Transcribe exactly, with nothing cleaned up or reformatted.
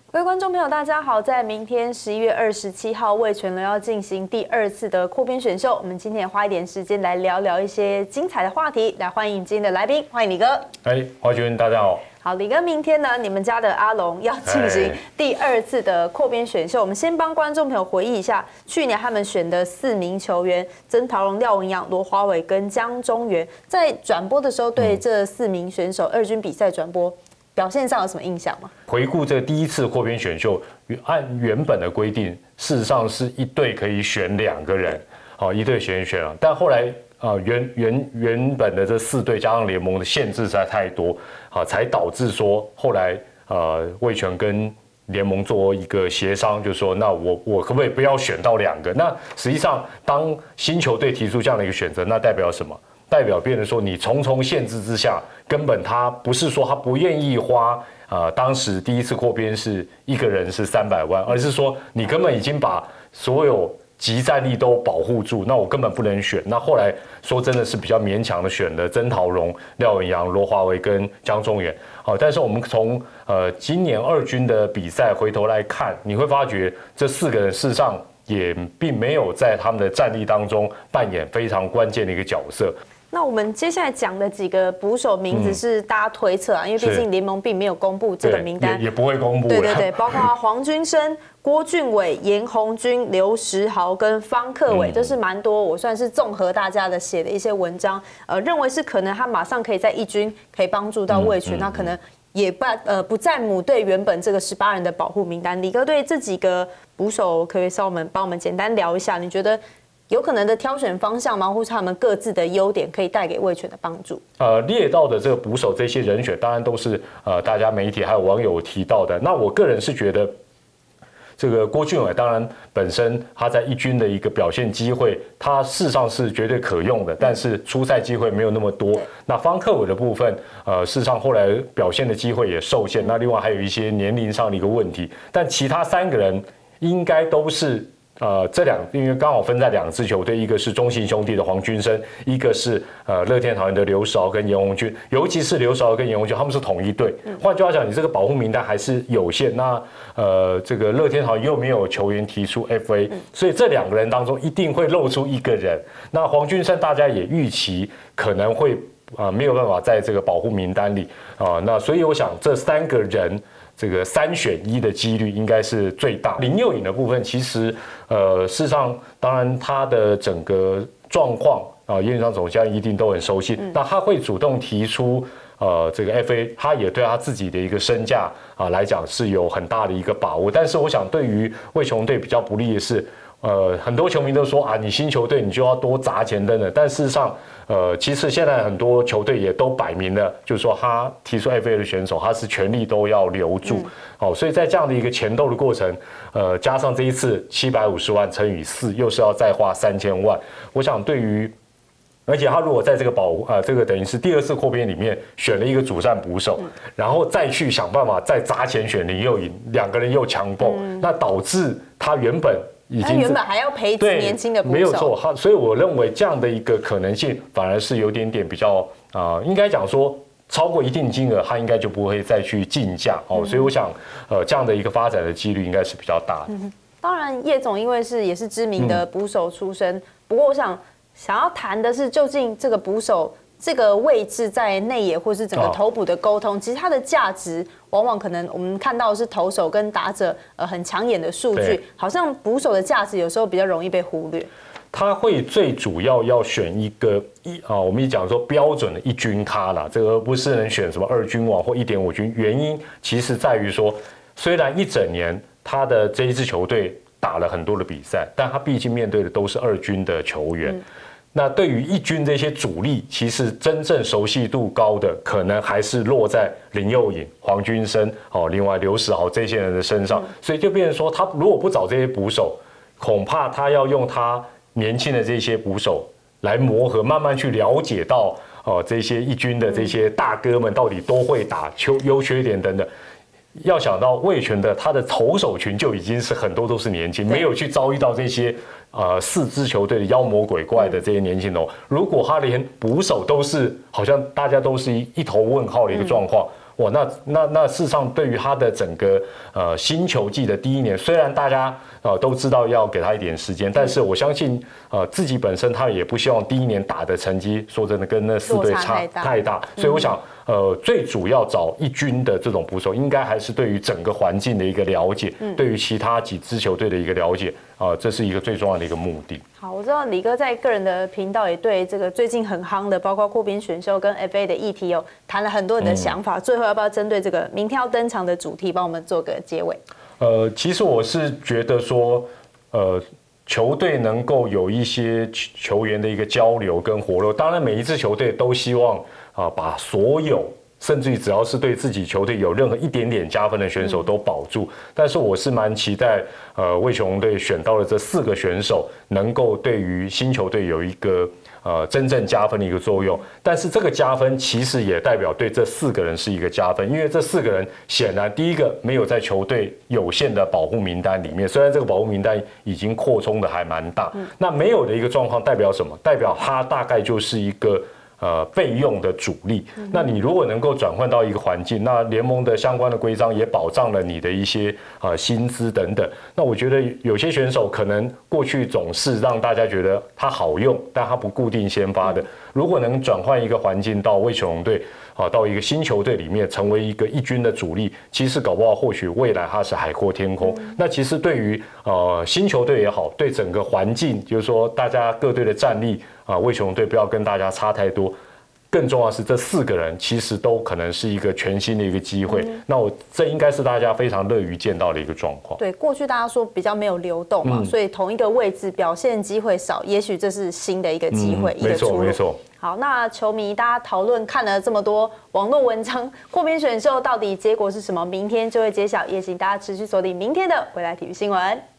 各位观众朋友，大家好！在明天十一月二十七号，味全龙要进行第二次的扩编选秀。我们今天也花一点时间来聊聊一些精彩的话题，来欢迎今天的来宾，欢迎李哥。 哎，华君，大家好。 好，李哥，明天呢，你们家的阿龙要进行第二次的扩编选秀。我们先帮观众朋友回忆一下，去年他们选的四名球员：曾陶镕、廖文洋、罗华伟跟江中源。在转播的时候，对这四名选手二军比赛转播。表现上有什么印象吗？ 回顾这第一次扩编选秀，按原本的规定，事实上是一队可以选两个人，好，一队选一选啊。但后来啊、呃，原原原本的这四队加上联盟的限制实在太多，啊，才导致说后来呃味全跟联盟做一个协商，就是说，那我我可不可以不要选到两个？那实际上，当新球队提出这样的一个选择，那代表什么？代表变成说，你重重限制之下，根本他不是说他不愿意花，呃，当时第一次扩编是一个人是三百万，而是说你根本已经把所有即战力都保护住，那我根本不能选。那后来说真的是比较勉强的选了曾陶镕、廖文洋、罗华伟跟江中源。好，但是我们从呃今年二军的比赛回头来看，你会发觉这四个人事实上也并没有在他们的战力当中扮演非常关键的一个角色。 那我们接下来讲的几个捕手名字是大家推测啊，因为毕竟联盟并没有公布这个名单， 也, 也不会公布。 对对对，包括黄君生、郭俊伟、严宏钧、刘时豪跟方克伟，这、嗯、是蛮多，我算是综合大家的写的一些文章，呃，认为是可能他马上可以在一军可以帮助到味全，嗯嗯、那可能也不呃不在母队原本这个十八人的保护名单。李哥对这几个捕手可以稍我们帮我们简单聊一下，你觉得？有可能的挑选方向吗？或是他们各自的优点可以带给味全的帮助？ 呃，列到的这个捕手这些人选，当然都是呃大家媒体还有网友提到的。那我个人是觉得，这个郭俊伟当然本身他在一军的一个表现机会，他事实上是绝对可用的，但是出赛机会没有那么多。那方克伟的部分，呃，事实上后来表现的机会也受限。那另外还有一些年龄上的一个问题，但其他三个人应该都是。呃，这两因为刚好分在两支球队，一个是中信兄弟的黄君生，一个是呃乐天桃园的刘时豪跟严宏钧，尤其是刘时豪跟严宏钧，他们是同一队。换句话讲，你这个保护名单还是有限。那呃，这个乐天桃园又没有球员提出 F A， 所以这两个人当中一定会露出一个人。那黄君生大家也预期可能会啊、呃、没有办法在这个保护名单里啊、呃，那所以我想这三个人。这个三选一的几率应该是最大。林宥颖的部分，其实呃，事实上，当然他的整个状况啊，叶云章总监一定都很熟悉。嗯、那他会主动提出呃这个 F A， 他也对他自己的一个身价啊来讲是有很大的一个把握。但是我想，对于味全龙队比较不利的是。呃，很多球迷都说啊，你新球队你就要多砸钱等等，但事实上，呃，其实现在很多球队也都摆明了，就是说他提出 F A 的选手，他是全力都要留住，好、嗯哦，所以在这样的一个前斗的过程，呃，加上这一次七百五十万乘以四，又是要再花三千万，我想对于。而且他如果在这个保呃这个等于是第二次扩编里面选了一个主战捕手，嗯、然后再去想办法再砸钱选林宥颖，两个人又强蹦，嗯、那导致他原本已经他原本还要培植年轻的捕手， 没有错。他所以我认为这样的一个可能性反而是有点点比较啊、呃，应该讲说超过一定金额，他应该就不会再去竞价哦。嗯、所以我想呃这样的一个发展的几率应该是比较大的。嗯、 当然，叶总因为是也是知名的捕手出身，嗯、不过我想。想要谈的是，究竟这个捕手这个位置在内野或是整个投捕的沟通，哦、其实它的价值往往可能我们看到的是投手跟打者呃很抢眼的数据，好像捕手的价值有时候比较容易被忽略。 他会最主要要选一个一啊，我们一讲说标准的一军咖啦，这个不是能选什么二军王或一点五军，原因其实在于说，虽然一整年他的这一支球队打了很多的比赛，但他毕竟面对的都是二军的球员。嗯那对于一军这些主力，其实真正熟悉度高的，可能还是落在林宥颖、黄君生，哦，另外刘时豪这些人的身上。所以就变成说，他如果不找这些捕手，恐怕他要用他年轻的这些捕手来磨合，慢慢去了解到哦这些一军的这些大哥们到底都会打，优优缺点等等。要想到味全的他的投手群就已经是很多都是年轻，没有去遭遇到这些呃四支球队的妖魔鬼怪的这些年轻人。如果他连捕手都是好像大家都是一头问号的一个状况， 哇，那那那事实上对于他的整个呃新球季的第一年，虽然大家呃都知道要给他一点时间，但是我相信呃自己本身他也不希望第一年打的成绩，说真的跟那四队差太大，所以我想呃最主要找一军的这种捕手，应该还是对于整个环境的一个了解，对于其他几支球队的一个了解啊、呃，这是一个最重要的一个目的。 好，我知道李哥在个人的频道也对这个最近很夯的，包括扩编选秀跟 F A 的议题有谈了很多你的想法。嗯、最后要不要针对这个明天要登场的主题，帮我们做个结尾？ 呃，其实我是觉得说，呃，球队能够有一些球员的一个交流跟活络，当然每一支球队都希望啊、呃、把所有。甚至于只要是对自己球队有任何一点点加分的选手都保住，但是我是蛮期待，呃，魏雄队选到的这四个选手能够对于新球队有一个呃真正加分的一个作用。但是这个加分其实也代表对这四个人是一个加分，因为这四个人显然第一个没有在球队有限的保护名单里面，虽然这个保护名单已经扩充的还蛮大，那没有的一个状况代表什么？代表他大概就是一个。呃，备用的主力，那你如果能够转换到一个环境，那联盟的相关的规章也保障了你的一些呃薪资等等。那我觉得有些选手可能过去总是让大家觉得他好用，但他不固定先发的。如果能转换一个环境到魏雄队啊，到一个新球队里面，成为一个一军的主力，其实搞不好或许未来他是海阔天空。那其实对于呃新球队也好，对整个环境，就是说大家各队的战力。啊，魏雄队不要跟大家差太多，更重要的是这四个人其实都可能是一个全新的一个机会。嗯、那我这应该是大家非常乐于见到的一个状况。 对，过去大家说比较没有流动嘛，嗯、所以同一个位置表现机会少，也许这是新的一个机会，嗯、一个出路。没错，没错。好，那球迷大家讨论看了这么多网络文章，扩编选秀到底结果是什么？明天就会揭晓，也请大家持续锁定明天的未来体育新闻。